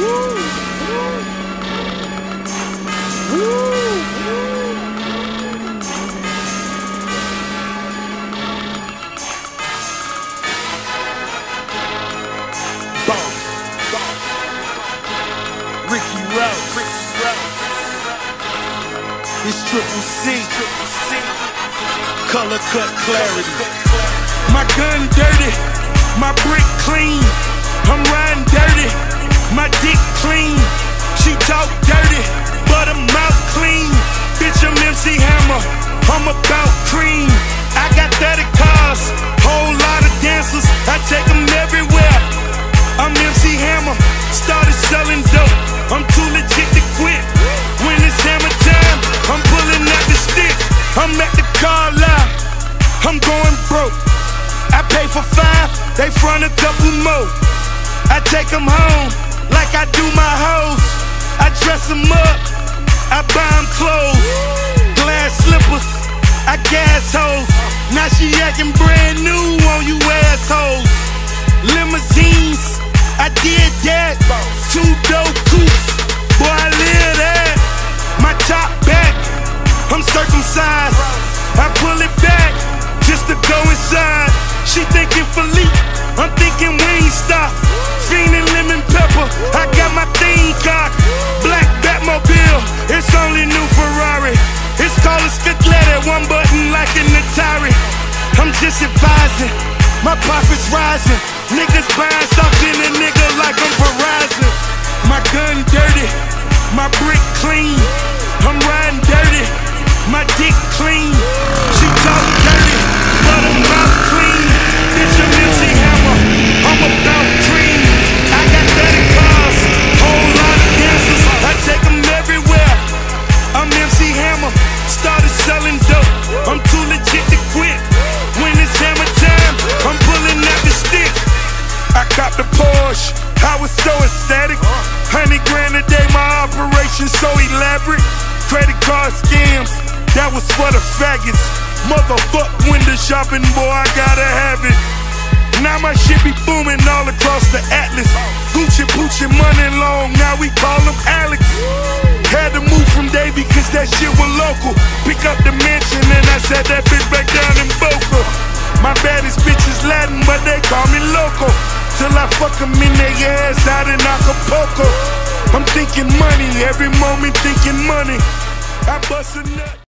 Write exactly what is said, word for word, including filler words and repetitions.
Ricky Rouse, Ricky Rouse. It's Triple C, Triple C. Color cut clarity. My gun dirty, my brick clean. I'm riding dirty, my dick clean. She talk dirty, but her mouth clean. Bitch, I'm M C Hammer, I'm about cream. I got thirty cars, whole lot of dancers. I take them everywhere. I'm M C Hammer, started selling dope. I'm too legit to quit. When it's hammer time, I'm pulling out the stick. I'm at the car lot, I'm going broke. I pay for five, they front a couple more. I take them home like I do my hoes. I dress them up, I buy them clothes. Glass slippers, I gas hoes. Now she acting brand new on you assholes. Limousines, I did that. Two dope coupes, boy I live that. My top back, I'm circumcised. I pull it back just to go inside. She thinking Philippe, I'm thinking Wingstop. Fiendin' lemon pepper, I got my thing cocked. Black Batmobile, it's only new Ferrari. It's called a Scaletta, one button like an Atari. I'm just advising, my profits rising. Niggas buying stocks in a nigga like I'm Verizon. My gun dirty, my brick clean. I'm riding dirty, my dick clean. She talk dirty, but her mouth clean. Bitch, I'm M C Hammer, I'm about cream. I got thirty cars, whole lot of dancers. I take them everywhere. I'm M C Hammer, started selling dope. I'm too legit to quit. When it's hammer time, I'm pulling out the stick. I copped a Porsche, I was so ecstatic. Hundred grand a day, my operation so elaborate. Credit card scams, that was for the faggots. Motherfuck window shopping, boy, I gotta have it. Now my shit be booming all across the Atlas. Gucci Poochie money long, now we call him Alex. Had to move from Davie cause that shit was local. Pick up the mansion and I sat that bitch back down in Boca. My baddest bitch is Latin, but they call me local. Till I fuck them in their ass out in Acapulco. I'm thinking money, every moment thinking money. I bust a nut.